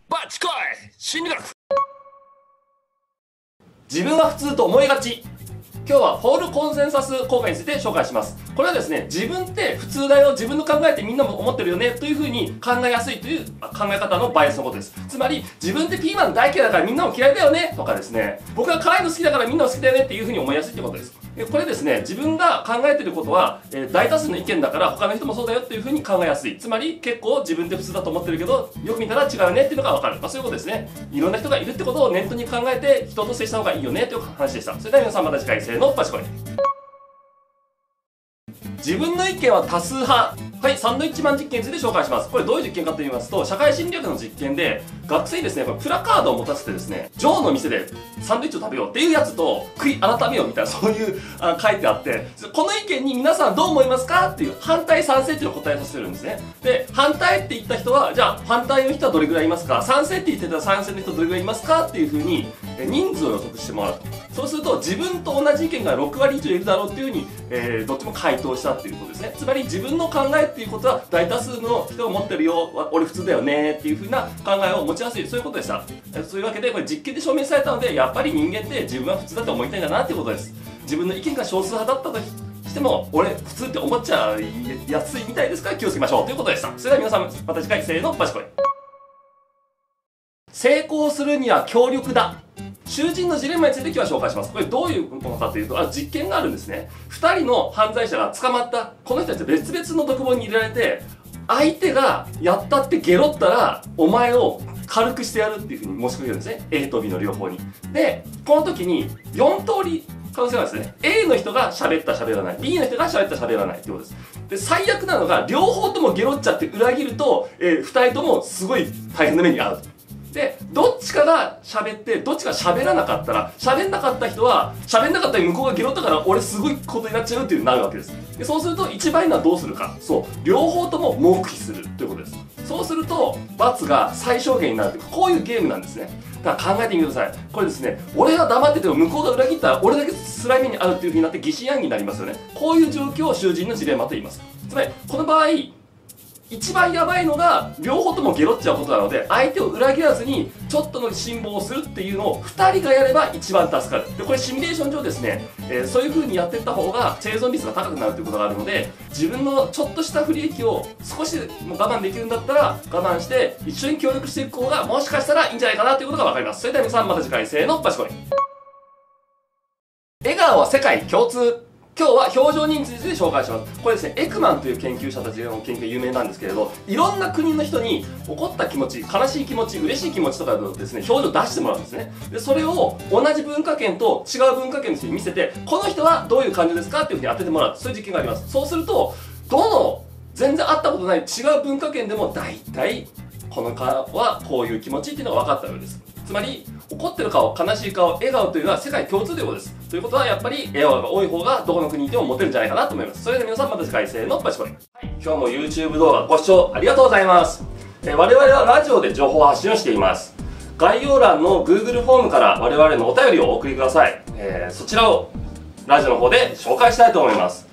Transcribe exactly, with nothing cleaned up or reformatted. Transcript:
バチコイ心理学。 自分は普通と思いがち。今日はフォールコンセンサス効果について紹介します。これはですね、自分って普通だよ、自分の考えってみんなも思ってるよねというふうに考えやすいという考え方のバイアスのことです。つまり、自分ってピーマン大嫌いだからみんなも嫌いだよねとかですね、僕は辛いの好きだからみんなも好きだよねっていうふうに思いやすいってことです。これですね、自分が考えてることは、えー、大多数の意見だから他の人もそうだよっていうふうに考えやすい。つまり結構自分って普通だと思ってるけど、よく見たら違うよねっていうのが分かる。まあそういうことですね。いろんな人がいるってことを念頭に考えて人と接した方がいいよねという話でした。それでは皆さんまた次回、せーの、バチコイ。自分の意見は多数派。はい、サンドイッチマン実験について紹介します。これどういう実験かと言いますと、社会心理学の実験で、学生にですね、これプラカードを持たせてですね、ジョーの店でサンドイッチを食べようっていうやつと、悔い改めようみたいな、そういうあ書いてあって、この意見に皆さんどう思いますかっていう反対賛成っていうのを答えさせてるんですね。で、反対って言った人は、じゃあ反対の人はどれぐらいいますか、賛成って言ってた賛成の人はどれぐらいいますかっていうふうに、人数を予測してもらう。そうすると、自分と同じ意見がろくわり以上いるだろうっていうふうに、えー、どっちも回答したっていうことですね。つまり自分の考えっていうことは大多数の人が持ってるよ、俺普通だよねっていうふうな考えを持ちやすい、そういうことでした。そういうわけでこれ実験で証明されたので、やっぱり人間って自分は普通だと思いたいんだなっていうことです。自分の意見が少数派だったとしても、俺普通って思っちゃいやすいみたいですから気をつけましょうということでした。それでは皆さんまた次回、せーの、バチコイ。成功するには協力だ。囚人のジレンマについて今日は紹介します。これどういうものかというと、あ実験があるんですね。ふたりの犯罪者が捕まった。この人たちは別々の独房に入れられて、相手がやったってゲロったら、お前を軽くしてやるっていうふうに申しかけるんですね。A と B の両方に。で、この時によん通り可能性があるんですね。A の人が喋った喋らない。B の人が喋った喋らないってことです。で、最悪なのが、両方ともゲロっちゃって裏切ると、えー、ふたりともすごい大変な目に遭う。で、どっちかが喋って、どっちか喋らなかったら、喋んなかった人は、喋んなかったら向こうがゲロったから、俺すごいことになっちゃうっていうなるわけです。で、そうすると、一番いいのはどうするか。そう。両方とも黙秘するということです。そうすると、罰が最小限になるという、こういうゲームなんですね。だから考えてみてください。これですね、俺が黙ってても向こうが裏切ったら、俺だけ辛い目に遭うっていう風になって疑心暗鬼になりますよね。こういう状況を囚人のジレンマと言います。つまり、この場合、一番やばいのが両方ともゲロっちゃうことなので、相手を裏切らずにちょっとの辛抱をするっていうのをふたりがやれば一番助かる。でこれシミュレーション上ですね、えー、そういう風にやっていった方が生存率が高くなるということがあるので、自分のちょっとした不利益を少しでも我慢できるんだったら我慢して一緒に協力していく方がもしかしたらいいんじゃないかなということが分かります。それでは皆さんまた次回、せーの、バチコイ。笑顔は世界共通。今日は表情認知について紹介します。これですね、エクマンという研究者たちの研究が有名なんですけれど、いろんな国の人に怒った気持ち、悲しい気持ち、嬉しい気持ちとかのですね、表情を出してもらうんですね。で、それを同じ文化圏と違う文化圏の人に見せて、この人はどういう感情ですかっていうふうに当ててもらう。そういう実験があります。そうすると、どの全然会ったことない違う文化圏でも大体、この顔はこういう気持ちっていうのが分かったようです。つまり、怒ってる顔、悲しい顔、笑顔というのは世界共通ということです。ということは、やっぱり笑顔が多い方がどこの国にいてもモテるんじゃないかなと思います。それでは皆さんまた次回、せーの、バチコイ。はい、今日も YouTube 動画ご視聴ありがとうございます。え我々はラジオで情報発信をしています。概要欄の Google フォームから我々のお便りをお送りください。えー、そちらをラジオの方で紹介したいと思います。